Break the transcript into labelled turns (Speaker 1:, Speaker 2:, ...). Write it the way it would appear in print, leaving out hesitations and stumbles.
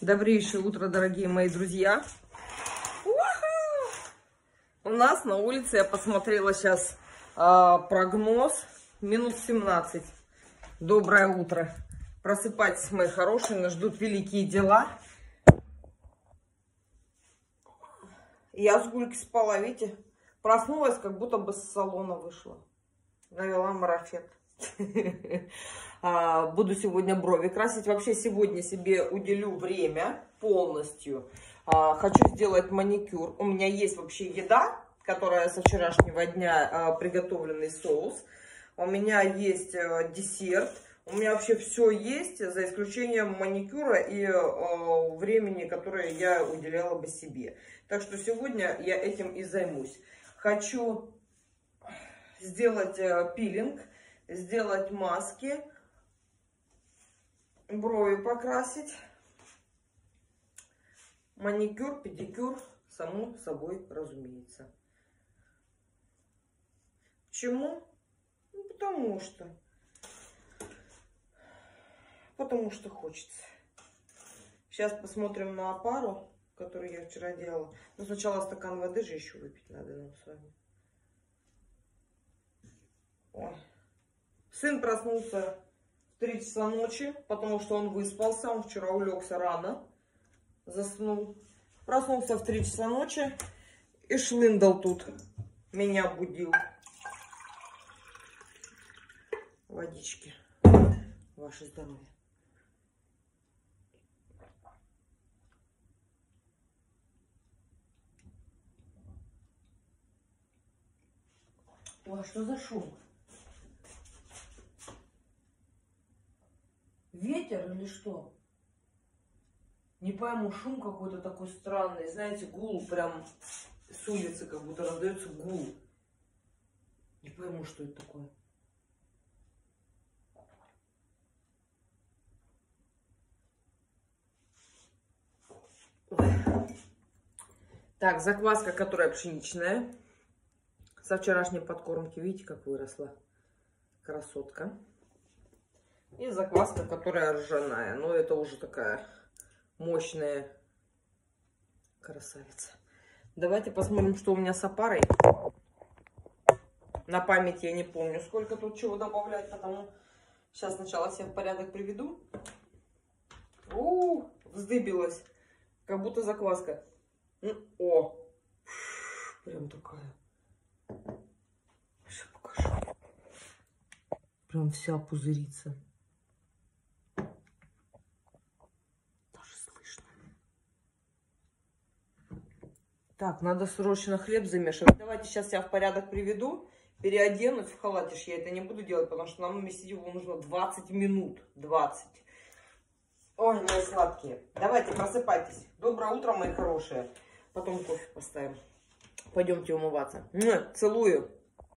Speaker 1: Добрейшее утро, дорогие мои друзья. У нас на улице, я посмотрела сейчас прогноз, минус 17. Доброе утро. Просыпайтесь, мои хорошие, нас ждут великие дела. Я с Гульки спала, видите? Проснулась, как будто бы с салона вышла. Навела марафет. Буду сегодня брови красить. Вообще сегодня себе уделю время полностью. Хочу сделать маникюр. У меня есть вообще еда, которая со вчерашнего дня, приготовленный соус. У меня есть десерт. У меня вообще все есть, за исключением маникюра и времени, которое я уделяла бы себе. Так что сегодня я этим и займусь. Хочу сделать пилинг, сделать маски, брови покрасить, маникюр, педикюр, само собой разумеется. Почему? Ну, потому что хочется. Сейчас посмотрим на опару, которую я вчера делала. Но сначала стакан воды же еще выпить надо нам с вами. Ой. Сын проснулся в 3 часа ночи, потому что он выспался. Он вчера улегся рано, заснул. Проснулся в 3 часа ночи и шлындал тут. Меня будил. Водички. Ваше здоровье. Ой, что за шум? Ветер или что? Не пойму, шум какой-то такой странный. Знаете, гул прям с улицы, как будто раздается гул. Не пойму, что это такое. Так, закваска, которая пшеничная. Со вчерашней подкормки, видите, как выросла. Красотка. И закваска, которая ржаная. Но это уже такая мощная красавица. Давайте посмотрим, что у меня с опарой. На память я не помню, сколько тут чего добавлять, потому сейчас сначала себя в порядок приведу. Вздыбилась. Как будто закваска. О! Прям такая. Сейчас покажу. Прям вся пузырится. Даже слышно. Так, надо срочно хлеб замешивать. Давайте сейчас я в порядок приведу. Переоденусь в халатиш. Я это не буду делать, потому что нам месить его нужно 20 минут. 20. Ой, мои сладкие. Давайте, просыпайтесь. Доброе утро, мои хорошие. Потом кофе поставим. Пойдемте умываться. Целую.